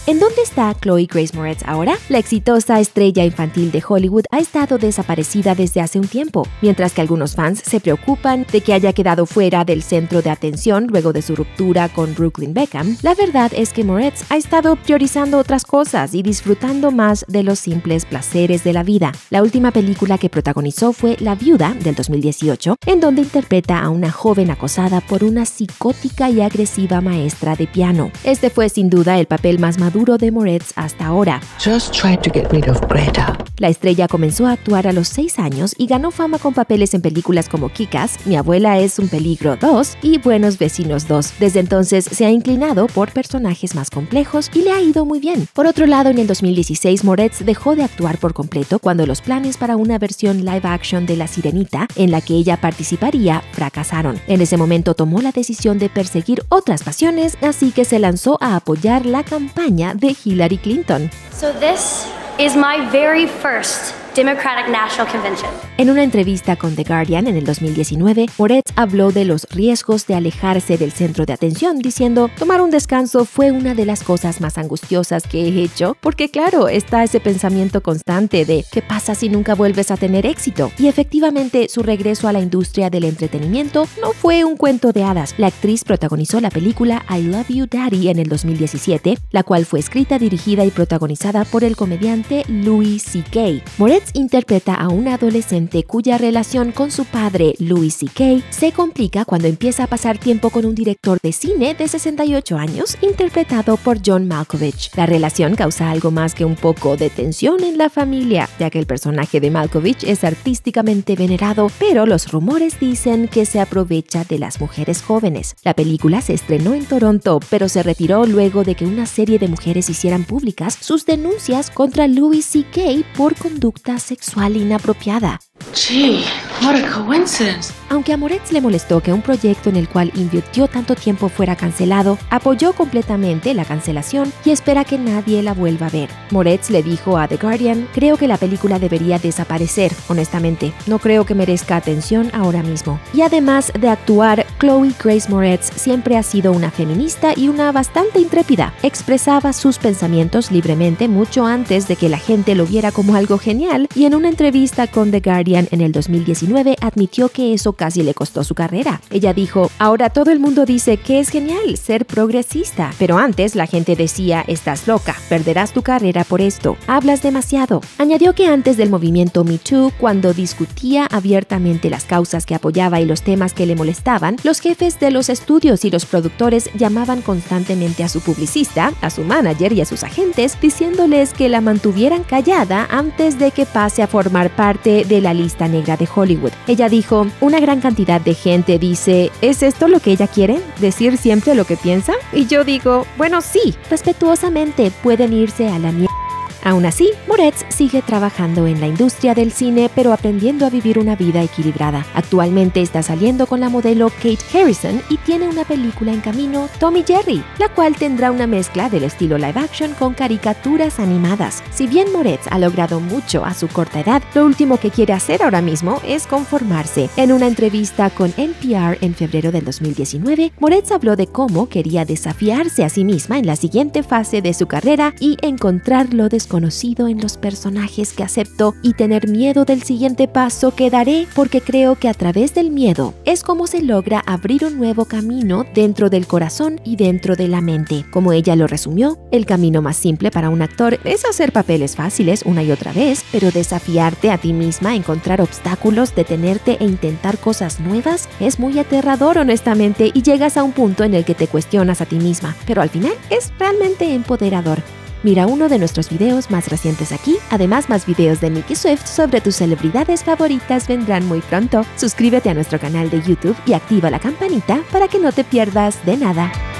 ¿En dónde está Chloe Grace Moretz ahora? La exitosa estrella infantil de Hollywood ha estado desaparecida desde hace un tiempo, mientras que algunos fans se preocupan de que haya quedado fuera del centro de atención luego de su ruptura con Brooklyn Beckham. La verdad es que Moretz ha estado priorizando otras cosas y disfrutando más de los simples placeres de la vida. La última película que protagonizó fue La Viuda, del 2018, en donde interpreta a una joven acosada por una psicótica y agresiva maestra de piano. Este fue sin duda el papel más maduro de Moretz hasta ahora. Just try to get rid of Greta. La estrella comenzó a actuar a los 6 años y ganó fama con papeles en películas como Kick-Ass, Mi abuela es un peligro 2 y Buenos vecinos 2. Desde entonces se ha inclinado por personajes más complejos y le ha ido muy bien. Por otro lado, en el 2016 Moretz dejó de actuar por completo cuando los planes para una versión live action de La Sirenita, en la que ella participaría, fracasaron. En ese momento tomó la decisión de perseguir otras pasiones, así que se lanzó a apoyar la campaña de Hillary Clinton. So this is my very first Democratic National Convention. En una entrevista con The Guardian en el 2019, Moretz habló de los riesgos de alejarse del centro de atención, diciendo: tomar un descanso fue una de las cosas más angustiosas que he hecho, porque claro, está ese pensamiento constante de ¿qué pasa si nunca vuelves a tener éxito? Y efectivamente, su regreso a la industria del entretenimiento no fue un cuento de hadas. La actriz protagonizó la película I Love You Daddy en el 2017, la cual fue escrita, dirigida y protagonizada por el comediante Louis C.K. Moretz interpreta a una adolescente cuya relación con su padre, Louis C.K., se complica cuando empieza a pasar tiempo con un director de cine de 68 años, interpretado por John Malkovich. La relación causa algo más que un poco de tensión en la familia, ya que el personaje de Malkovich es artísticamente venerado, pero los rumores dicen que se aprovecha de las mujeres jóvenes. La película se estrenó en Toronto, pero se retiró luego de que una serie de mujeres hicieran públicas sus denuncias contra Louis C.K. por conducta sexual inapropiada. Gee, what a coincidence. Aunque a Moretz le molestó que un proyecto en el cual invirtió tanto tiempo fuera cancelado, apoyó completamente la cancelación y espera que nadie la vuelva a ver. Moretz le dijo a The Guardian: creo que la película debería desaparecer, honestamente. No creo que merezca atención ahora mismo. Y además de actuar, Chloe Grace Moretz siempre ha sido una feminista y una bastante intrépida. Expresaba sus pensamientos libremente mucho antes de que la gente lo viera como algo genial, y en una entrevista con The Guardian en el 2019 admitió que eso casi le costó su carrera. Ella dijo: ahora todo el mundo dice que es genial ser progresista, pero antes la gente decía: estás loca, perderás tu carrera por esto, hablas demasiado. Añadió que antes del movimiento Me Too, cuando discutía abiertamente las causas que apoyaba y los temas que le molestaban, los jefes de los estudios y los productores llamaban constantemente a su publicista, a su manager y a sus agentes, diciéndoles que la mantuvieran callada antes de que pase a formar parte de la lista negra de Hollywood. Ella dijo: una gran cantidad de gente dice: ¿es esto lo que ella quiere? ¿Decir siempre lo que piensa? Y yo digo: bueno, sí, respetuosamente pueden irse a la mierda. Aún así, Moretz sigue trabajando en la industria del cine, pero aprendiendo a vivir una vida equilibrada. Actualmente está saliendo con la modelo Kate Harrison y tiene una película en camino, Tom y Jerry, la cual tendrá una mezcla del estilo live action con caricaturas animadas. Si bien Moretz ha logrado mucho a su corta edad, lo último que quiere hacer ahora mismo es conformarse. En una entrevista con NPR en febrero del 2019, Moretz habló de cómo quería desafiarse a sí misma en la siguiente fase de su carrera y encontrar lo desconocido en los personajes que acepto y tener miedo del siguiente paso que daré, porque creo que a través del miedo es como se logra abrir un nuevo camino dentro del corazón y dentro de la mente. Como ella lo resumió: el camino más simple para un actor es hacer papeles fáciles una y otra vez, pero desafiarte a ti misma, encontrar obstáculos, detenerte e intentar cosas nuevas es muy aterrador, honestamente, y llegas a un punto en el que te cuestionas a ti misma, pero al final es realmente empoderador. Mira uno de nuestros videos más recientes aquí. Además, más videos de Nicki Swift sobre tus celebridades favoritas vendrán muy pronto. Suscríbete a nuestro canal de YouTube y activa la campanita para que no te pierdas de nada.